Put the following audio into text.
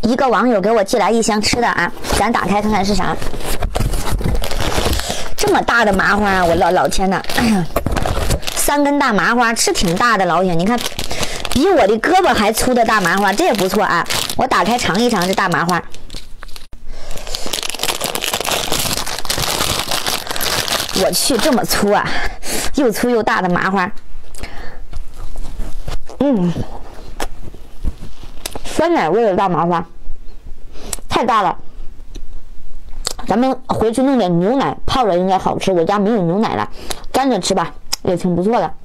一个网友给我寄来一箱吃的啊，咱打开看看是啥。这么大的麻花啊，我老天呐！3根大麻花，是挺大的，老铁，你看，比我的胳膊还粗的大麻花，这也不错啊。我打开尝一尝这大麻花。我去，这么粗啊，又粗又大的麻花。酸奶味的大麻花，太大了。咱们回去弄点牛奶泡着应该好吃，我家没有牛奶了，干着吃吧，也挺不错的。